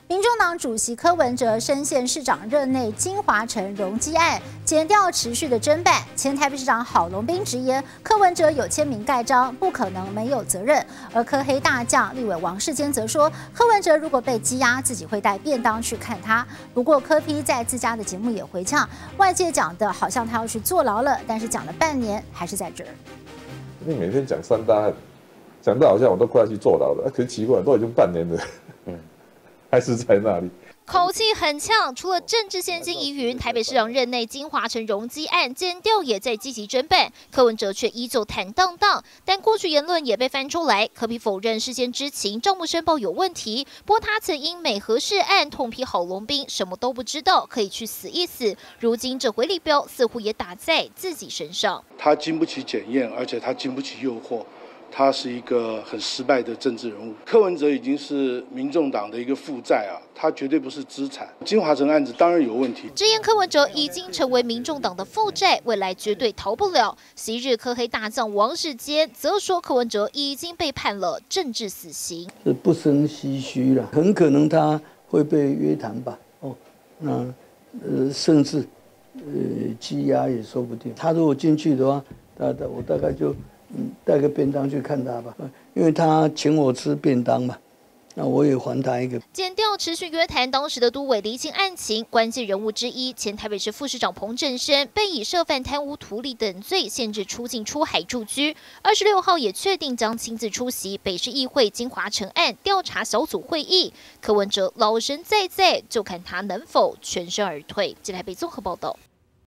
民众党主席柯文哲深陷市长任内金华城容积案，检调持续的侦办。前台北市长郝龙斌直言，柯文哲有签名盖章，不可能没有责任。而柯黑大将立委王世坚则说，柯文哲如果被羁押，自己会带便当去看他。不过柯 P 在自家的节目也回呛，外界讲的好像他要去坐牢了，但是讲了半年还是在这儿。 你每天讲3大案，讲到好像我都快要去坐牢了，可是奇怪，都已经半年了。还是在那里， 口气很呛。除了政治现金疑云，台北市长任内金华城容积案，检调也在积极侦办，柯文哲却依旧坦荡荡。但过去言论也被翻出来，柯 P 否认事先知情，账目申报有问题。不过他曾因美和事案痛批郝龙斌什么都不知道，可以去死一死。如今这回力标似乎也打在自己身上。 他经不起检验，而且他经不起诱惑。他是一个很失败的政治人物，柯文哲已经是民众党的一个负债啊，他绝对不是资产。金华城案子当然有问题， 直言柯文哲已经成为民众党的负债，未来绝对逃不了。昔日柯黑大将王世坚则说，柯文哲已经被判了政治死刑， 是不胜唏嘘了，很可能他会被约谈吧？那甚至羁押也说不定。他如果进去的话，我大概就。带个便当去看他吧，因为他请我吃便当嘛，那我也还他一个。 检调持续约谈当时的都委厘清案情，关键人物之一前台北市副市长彭振声被以涉犯贪污图利等罪限制出境出海驻居。26号也确定将亲自出席北市议会金华城案调查小组会议。柯文哲老神在在，就看他能否全身而退。台北综合报道。